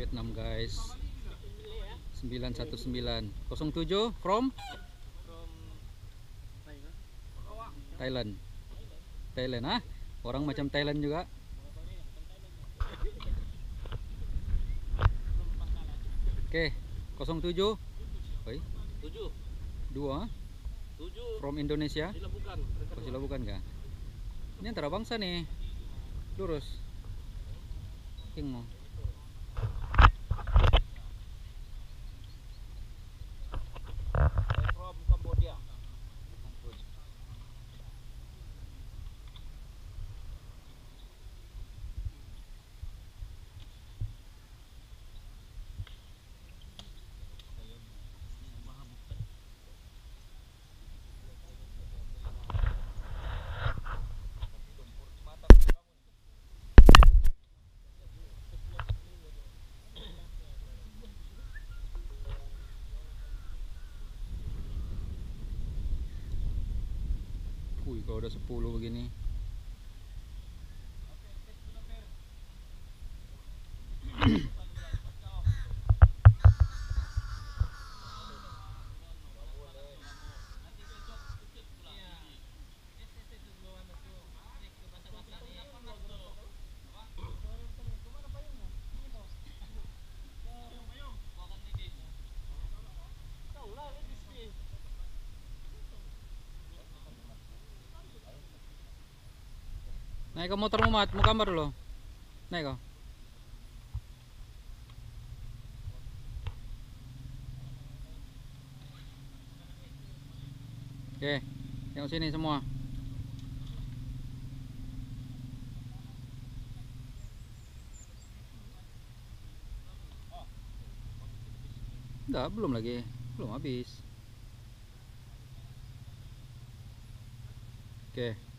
Vietnam guys. 919 07 from Thailand. Thailand ah? Orang macam Thailand juga. Oke, 07. Oi. 7. 2. 7 from Indonesia. Sila bukan kah? Ini antara bangsa nih. Lurus. King mo. From Cambodia. Wih, kalau udah 10 begini. Naik ke motor Mat, mau gambar dulu. Naik kau. Oke, tengok sini semua. Enggak, belum lagi. Belum habis. Oke.